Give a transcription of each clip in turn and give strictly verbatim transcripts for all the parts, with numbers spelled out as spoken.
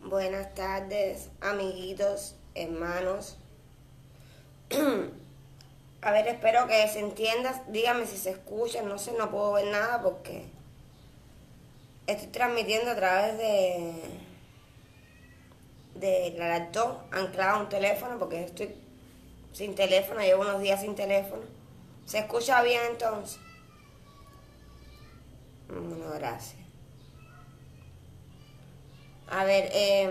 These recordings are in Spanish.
Buenas tardes, amiguitos, hermanos. A ver, espero que se entienda. Dígame si se escucha. No sé, no puedo ver nada porque estoy transmitiendo a través de de la laptop anclada a un teléfono porque estoy sin teléfono, llevo unos días sin teléfono. ¿Se escucha bien entonces? Bueno, gracias. A ver, eh,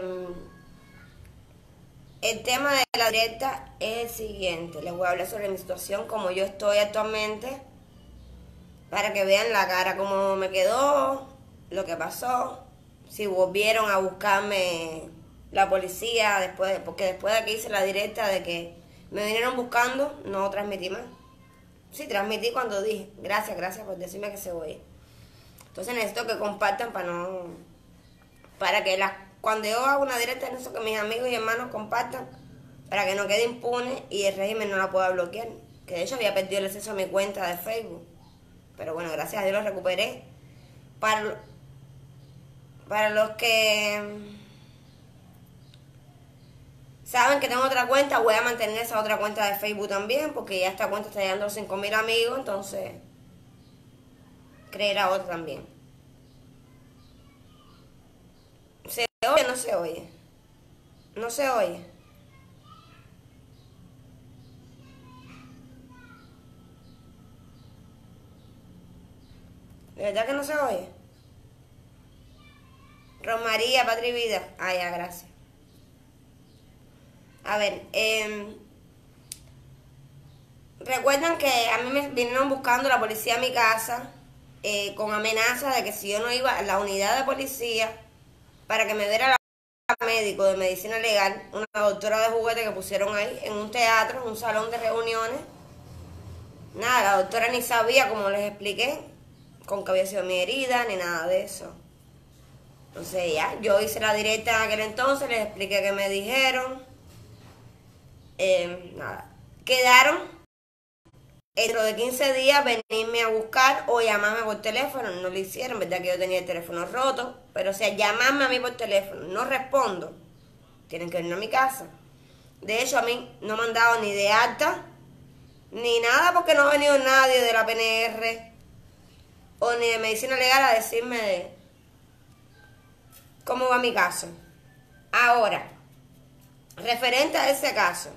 el tema de la directa es el siguiente. Les voy a hablar sobre mi situación, como yo estoy actualmente, para que vean la cara, cómo me quedó, lo que pasó, si volvieron a buscarme la policía, después de- porque después de que hice la directa de que me vinieron buscando, no transmití más. Sí, transmití cuando dije, gracias, gracias por decirme que se voy. Entonces necesito que compartan para no, para que las, cuando yo hago una directa, necesito que mis amigos y hermanos compartan para que no quede impune y el régimen no la pueda bloquear. Que de hecho había perdido el acceso a mi cuenta de Facebook. Pero bueno, gracias a Dios lo recuperé. Para, para los que saben que tengo otra cuenta, voy a mantener esa otra cuenta de Facebook también, porque ya esta cuenta está llegando a los cinco mil amigos, entonces creerá otra también. ¿Se oye o no se oye? No se oye. ¿De verdad que no se oye? Romaría, Patria y Vida. Ah, ya, gracias. A ver, eh, recuerdan que a mí me vinieron buscando la policía a mi casa eh, con amenazas de que si yo no iba a la unidad de policía para que me diera la médico de medicina legal, una doctora de juguete que pusieron ahí en un teatro, en un salón de reuniones. Nada, la doctora ni sabía, como les expliqué, con qué había sido mi herida, ni nada de eso. Entonces ya, yo hice la directa en aquel entonces, les expliqué qué me dijeron. Eh, nada, quedaron dentro de quince días venirme a buscar o llamarme por teléfono. No lo hicieron, verdad que yo tenía el teléfono roto, pero o sea, llamarme a mí por teléfono, no respondo. Tienen que venir a mi casa. De hecho, a mí no me han dado ni de alta, ni nada, porque no ha venido nadie de la P N R o ni de medicina legal a decirme de cómo va mi caso. Ahora, referente a ese caso,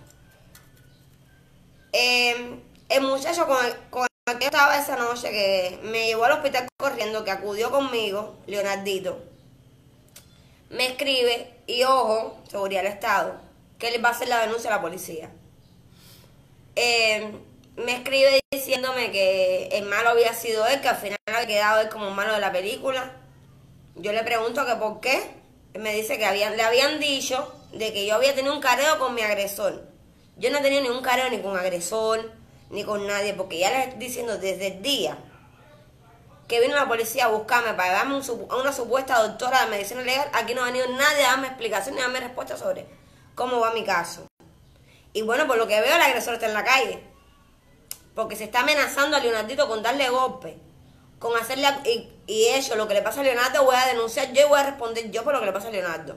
eh, el muchacho con el, con el que yo estaba esa noche, que me llevó al hospital corriendo, que acudió conmigo, Leonardito, me escribe, y ojo, seguridad del Estado, que él va a hacer la denuncia a la policía. Eh, me escribe diciéndome que el malo había sido él, que al final había quedado él como malo de la película. Yo le pregunto que por qué. Él me dice que habían, le habían dicho de que yo había tenido un careo con mi agresor. Yo no he tenido ningún careo ni con agresor, ni con nadie, porque ya les estoy diciendo desde el día que vino la policía a buscarme para darme un, a una supuesta doctora de medicina legal, aquí no ha venido nadie a darme explicación ni a darme respuesta sobre cómo va mi caso. Y bueno, por lo que veo, el agresor está en la calle. Porque se está amenazando a Leonardito con darle golpe. Con hacerle... Y, y eso, lo que le pasa a Leonardo, voy a denunciar yo y voy a responder yo por lo que le pasa a Leonardo.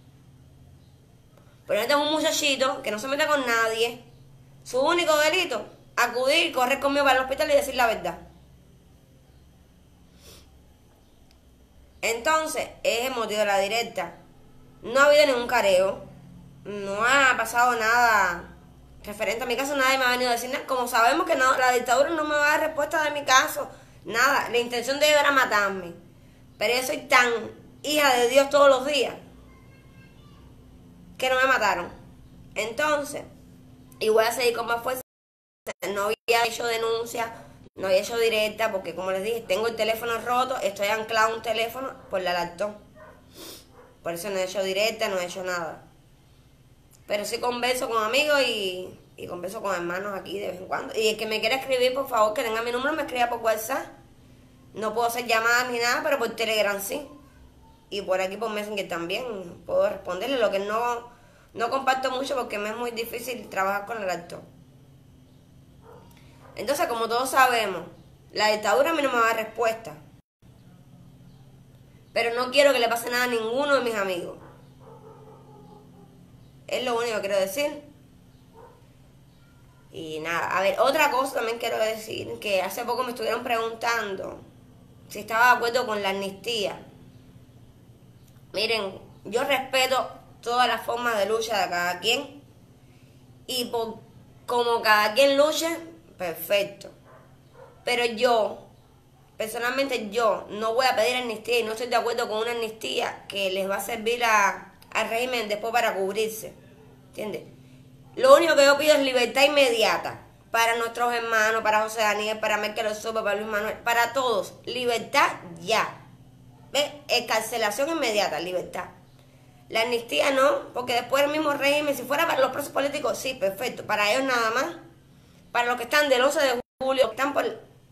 Pero este es un muchachito que no se mete con nadie. Su único delito, acudir, correr conmigo para el hospital y decir la verdad. Entonces, es el motivo de la directa. No ha habido ningún careo. No ha pasado nada referente a mi caso. Nadie me ha venido a decir nada. Como sabemos que no, la dictadura no me va a dar respuesta de mi caso. Nada. La intención de ellos era matarme. Pero yo soy tan hija de Dios todos los días que no me mataron. Entonces, y voy a seguir con más fuerza. No había hecho denuncia, no había hecho directa, porque como les dije, tengo el teléfono roto, estoy anclado a un teléfono por la laptop. Por eso no he hecho directa, no he hecho nada. Pero sí converso con amigos y, y converso con hermanos aquí de vez en cuando. Y el que me quiera escribir, por favor, que tenga mi número, me escriba por WhatsApp. No puedo hacer llamadas ni nada, pero por Telegram sí. Y por aquí por Messenger también puedo responderle. Lo que no, no comparto mucho porque me es muy difícil trabajar con el laptop. Entonces, como todos sabemos, la dictadura a mí no me va a dar respuesta. Pero no quiero que le pase nada a ninguno de mis amigos. Es lo único que quiero decir. Y nada, a ver, otra cosa también quiero decir, que hace poco me estuvieron preguntando si estaba de acuerdo con la amnistía. Miren, yo respeto todas las formas de lucha de cada quien. Y por como cada quien luche, perfecto. Pero yo, personalmente yo, no voy a pedir amnistía y no estoy de acuerdo con una amnistía que les va a servir a, al régimen después para cubrirse. ¿Entiendes? Lo único que yo pido es libertad inmediata para nuestros hermanos, para José Daniel, para Michael Osorio, para Luis Manuel, para todos. Libertad ya. ¿Ves? Excarcelación inmediata, libertad. La amnistía no, porque después el mismo régimen, si fuera para los presos políticos, sí, perfecto. Para ellos nada más. Para los que están del once de julio, que están por...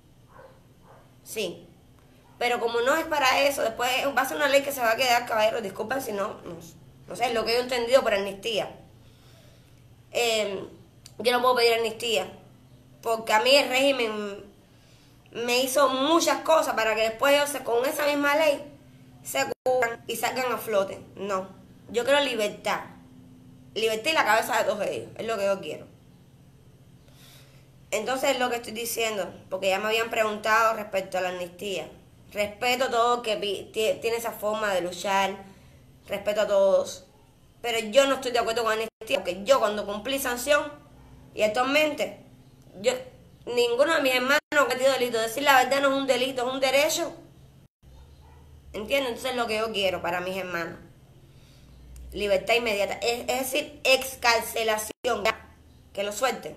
Sí. Pero como no es para eso, después va a ser una ley que se va a quedar, caballeros, disculpen si no, no, no sé, es lo que yo he entendido por amnistía. Eh, yo no puedo pedir amnistía, porque a mí el régimen me hizo muchas cosas para que después ellos, con esa misma ley, se cubran y salgan a flote. No, yo quiero libertad. Libertad y la cabeza de todos ellos, es lo que yo quiero. Entonces es lo que estoy diciendo, porque ya me habían preguntado respecto a la amnistía. Respeto todo que tiene esa forma de luchar, respeto a todos, pero yo no estoy de acuerdo con la amnistía, porque yo cuando cumplí sanción, y actualmente, yo, ninguno de mis hermanos ha cometido delito. Decir la verdad no es un delito, es un derecho. ¿Entienden? Entonces es lo que yo quiero para mis hermanos. Libertad inmediata, es, es decir, excarcelación, que lo suelten.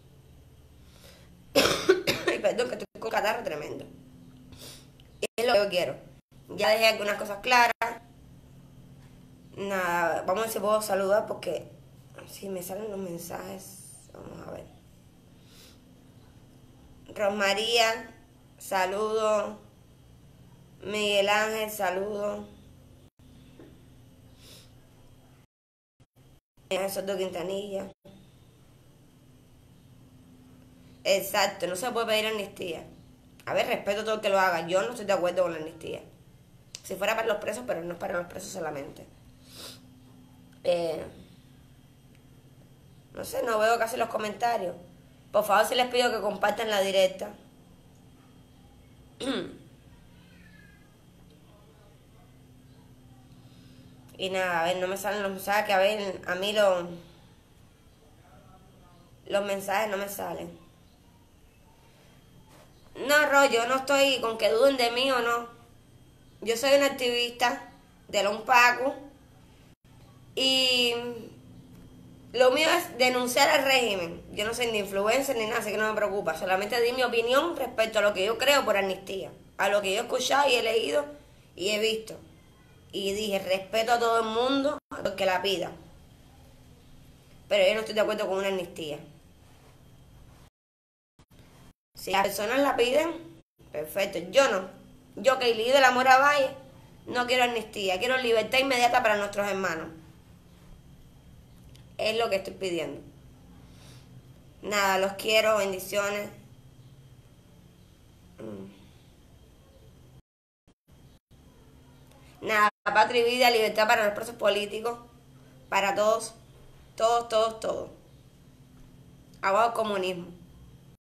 Ay, perdón, que estoy con catarro tremendo. Es lo que yo quiero. Ya dejé algunas cosas claras. Nada, vamos a ver si puedo saludar porque si me salen los mensajes. Vamos a ver. Rosmaría, saludo. Miguel Ángel, saludo. Soto Quintanilla. Exacto, no se puede pedir amnistía. A ver, respeto todo el que lo haga. Yo no estoy de acuerdo con la amnistía. Si fuera para los presos, pero no es para los presos solamente. Eh, no sé, no veo casi los comentarios. Por favor, si les pido que compartan la directa. Y nada, a ver, no me salen los mensajes, que a ver, a mí los, los mensajes no me salen. No, Ro, yo no estoy con que duden de mí o no. Yo soy una activista de la UNPACU y lo mío es denunciar al régimen. Yo no soy ni influencer ni nada, así que no me preocupa. Solamente di mi opinión respecto a lo que yo creo por amnistía, a lo que yo he escuchado y he leído y he visto. Y dije, respeto a todo el mundo, a los que la pida. Pero yo no estoy de acuerdo con una amnistía. Si las personas la piden, perfecto. Yo no. Yo que leí de la Mora Valle, no quiero amnistía. Quiero libertad inmediata para nuestros hermanos. Es lo que estoy pidiendo. Nada, los quiero. Bendiciones. Nada, patria y vida, libertad para los presos políticos. Para todos. Todos, todos, todos. Abajo el comunismo.